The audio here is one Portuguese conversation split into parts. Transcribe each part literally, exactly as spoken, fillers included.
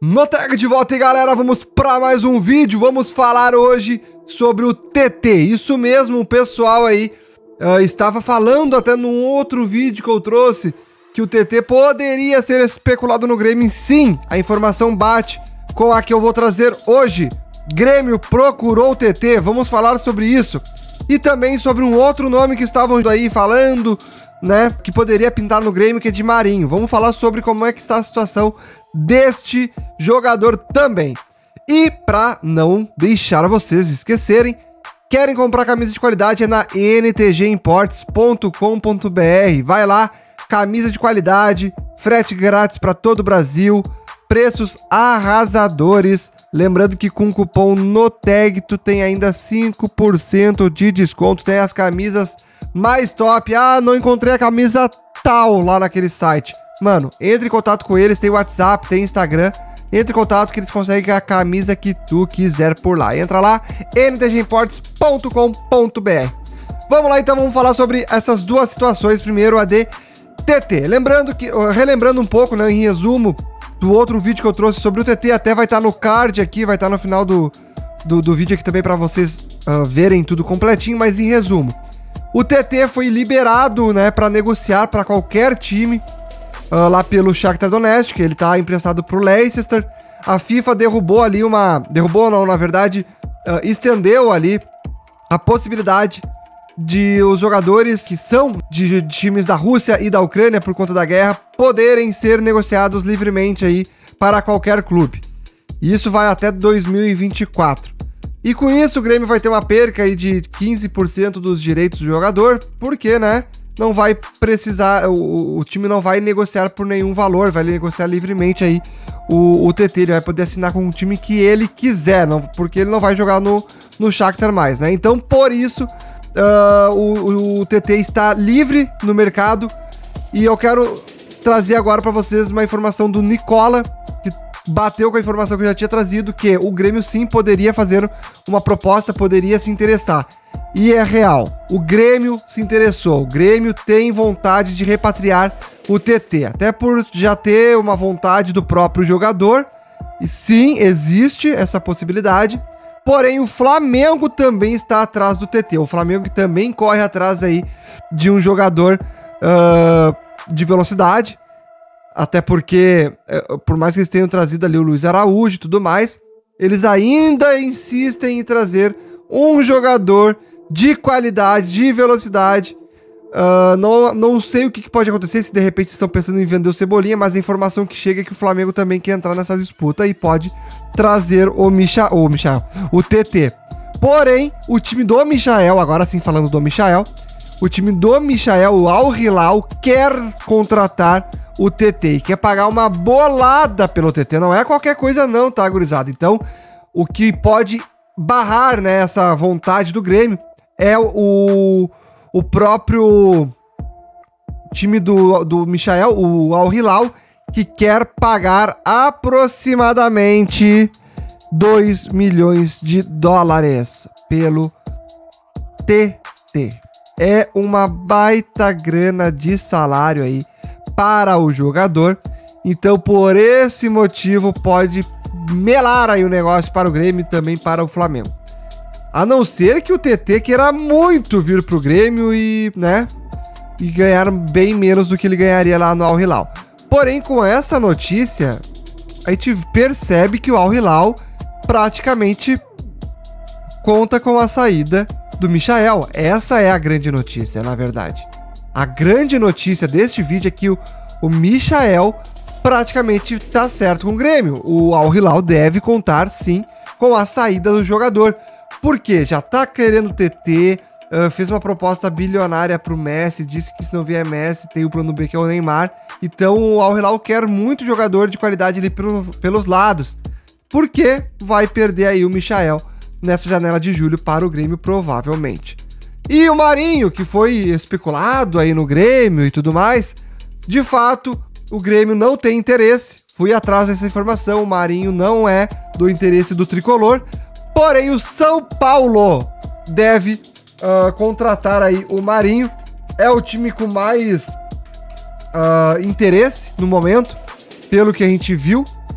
No Tag de volta aí, galera, vamos para mais um vídeo. Vamos falar hoje sobre o T T. Isso mesmo, o pessoal aí uh, estava falando até num outro vídeo que eu trouxe que o T T poderia ser especulado no Grêmio. Sim, a informação bate com a que eu vou trazer hoje. Grêmio procurou o T T, vamos falar sobre isso. E também sobre um outro nome que estavam aí falando, né, que poderia pintar no Grêmio, que é de Marinho. Vamos falar sobre como é que está a situação deste jogador também. E para não deixar vocês esquecerem, querem comprar camisa de qualidade, é na n t g imports ponto com ponto b r. Vai lá, camisa de qualidade, frete grátis para todo o Brasil, preços arrasadores. Lembrando que com o cupom NOTAG tu tem ainda cinco por cento de desconto, tem as camisas mais top. Ah, não encontrei a camisa tal lá naquele site. Mano, entre em contato com eles, tem WhatsApp, tem Instagram. Entre em contato que eles conseguem a camisa que tu quiser por lá. Entra lá, n t g imports ponto com ponto b r. Vamos lá então, vamos falar sobre essas duas situações. Primeiro a de T T. Lembrando que, relembrando um pouco, né, em resumo, do outro vídeo que eu trouxe sobre o T T, até vai estar no card aqui, vai estar no final do, do, do vídeo aqui também para vocês uh, verem tudo completinho, mas em resumo. O T T foi liberado, né, para negociar para qualquer time, Uh, lá pelo Shakhtar Donetsk, ele tá emprestado pro Leicester. A FIFA derrubou ali uma... Derrubou não, na verdade, uh, estendeu ali a possibilidade de os jogadores que são de, de times da Rússia e da Ucrânia por conta da guerra poderem ser negociados livremente aí para qualquer clube. E isso vai até dois mil e vinte e quatro. E com isso o Grêmio vai ter uma perca aí de quinze por cento dos direitos do jogador, porque, né, não vai precisar, o, o time não vai negociar por nenhum valor, vai negociar livremente aí o, o T T, ele vai poder assinar com o time que ele quiser, não, porque ele não vai jogar no, no Shakhtar mais, né? Então, por isso, uh, o, o T T está livre no mercado e eu quero trazer agora para vocês uma informação do Nicola, que bateu com a informação que eu já tinha trazido, que o Grêmio sim poderia fazer uma proposta, poderia se interessar. E é real, o Grêmio se interessou, o Grêmio tem vontade de repatriar o T T, até por já ter uma vontade do próprio jogador, e sim, existe essa possibilidade, porém o Flamengo também está atrás do T T, o Flamengo também corre atrás aí de um jogador uh, de velocidade, até porque, uh, por mais que eles tenham trazido ali o Luiz Araújo e tudo mais, eles ainda insistem em trazer um jogador de qualidade, de velocidade. Uh, não, não sei o que, que pode acontecer, se de repente estão pensando em vender o Cebolinha, mas a informação que chega é que o Flamengo também quer entrar nessa disputa e pode trazer o Micha, o Michael, o T T. Porém, o time do Michael, agora sim falando do Michael, o time do Michael, o Al Hilal, quer contratar o T T e quer pagar uma bolada pelo T T. Não é qualquer coisa não, tá, gurizada? Então, o que pode barrar, né, essa vontade do Grêmio é o, o próprio time do, do Michael, o Al Hilal, que quer pagar aproximadamente dois milhões de dólares pelo T T. É uma baita grana de salário aí para o jogador. Então, por esse motivo, pode melar aí o negócio para o Grêmio e também para o Flamengo. A não ser que o T T queira muito vir pro Grêmio e, né, e ganhar bem menos do que ele ganharia lá no Al Hilal. Porém, com essa notícia, a gente percebe que o Al Hilal praticamente conta com a saída do Michael. Essa é a grande notícia, na verdade. A grande notícia deste vídeo é que o, o Michael praticamente tá certo com o Grêmio. O Al Hilal deve contar, sim, com a saída do jogador. Porque já tá querendo o T T, uh, fez uma proposta bilionária pro Messi, disse que se não vier Messi tem o plano B, que é o Neymar. Então o Al Hilal quer muito jogador de qualidade ali pelos, pelos lados. Porque vai perder aí o Michael nessa janela de julho para o Grêmio, provavelmente. E o Marinho, que foi especulado aí no Grêmio e tudo mais, de fato, o Grêmio não tem interesse. Fui atrás dessa informação, o Marinho não é do interesse do tricolor. Porém, o São Paulo deve uh, contratar aí o Marinho. É o time com mais uh, interesse no momento, pelo que a gente viu.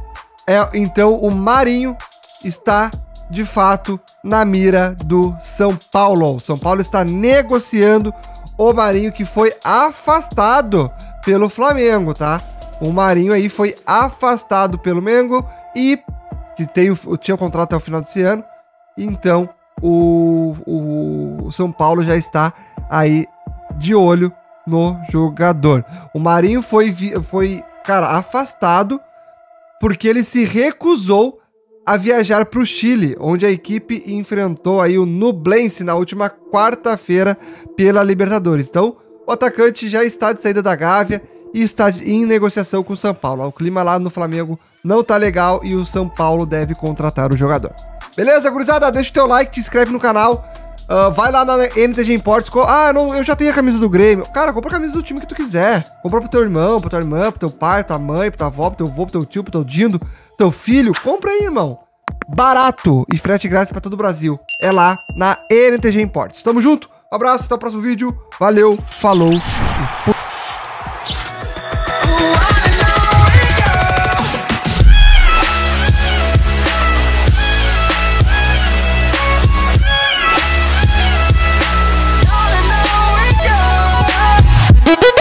É, então o Marinho está de fato na mira do São Paulo. O São Paulo está negociando o Marinho, que foi afastado pelo Flamengo, tá? O Marinho aí foi afastado pelo Mengo e que tem o, tinha o contrato até o final desse ano. Então o, o, o São Paulo já está aí de olho no jogador. O Marinho foi, foi, cara, afastado porque ele se recusou a viajar para o Chile, onde a equipe enfrentou aí o Nublense na última quarta-feira pela Libertadores. Então, o atacante já está de saída da Gávea e está em negociação com o São Paulo. O clima lá no Flamengo não tá legal e o São Paulo deve contratar o jogador. Beleza, gurizada? Deixa o teu like, te inscreve no canal. Uh, vai lá na N T G Imports. Ah, não, eu já tenho a camisa do Grêmio. Cara, compra a camisa do time que tu quiser. Compra pro teu irmão, pra tua irmã, pro teu pai, pra tua mãe, pra tua avó, pro teu avô, pro teu tio, pro teu dindo, teu filho. Compra aí, irmão. Barato e frete grátis pra todo o Brasil. É lá na N T G Imports. Tamo junto. Um abraço, até o próximo vídeo. Valeu, falou e fui.